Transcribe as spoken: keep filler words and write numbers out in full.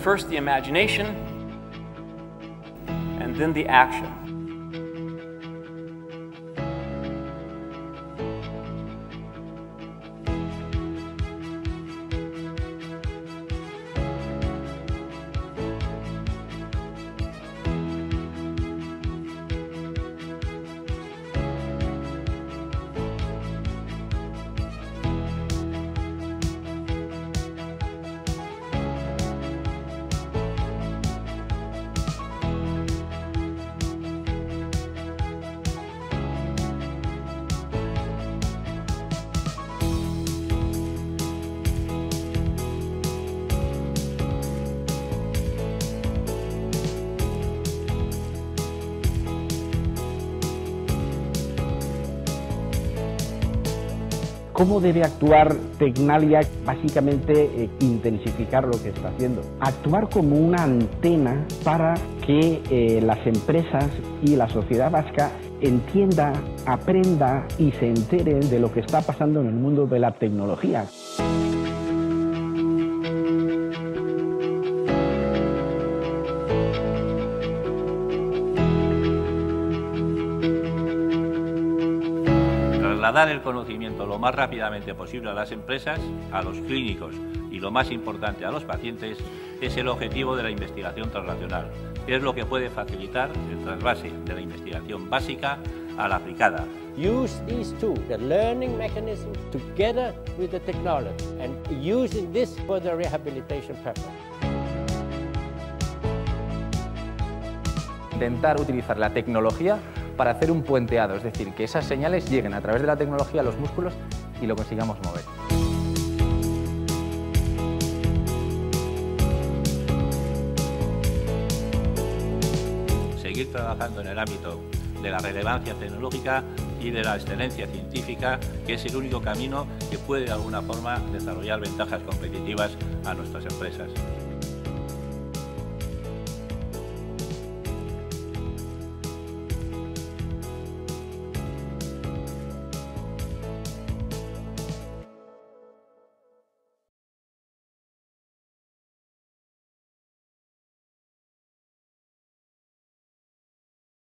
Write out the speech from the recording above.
first the imagination and then the action. ¿Cómo debe actuar Tecnalia? Básicamente eh, intensificar lo que está haciendo. Actuar como una antena para que eh, las empresas y la sociedad vasca entienda, aprenda y se enteren de lo que está pasando en el mundo de la tecnología. Trasladar el conocimiento lo más rápidamente posible a las empresas, a los clínicos y, lo más importante, a los pacientes, es el objetivo de la investigación translacional, que es lo que puede facilitar el trasvase de la investigación básica a la aplicada. Use these two, the learning mechanism, together with the technology, and using this for the rehabilitation purpose. Intentar utilizar la tecnología para hacer un puenteado, es decir, que esas señales lleguen a través de la tecnología a los músculos y lo consigamos mover. Seguir trabajando en el ámbito de la relevancia tecnológica y de la excelencia científica, que es el único camino que puede de alguna forma desarrollar ventajas competitivas a nuestras empresas.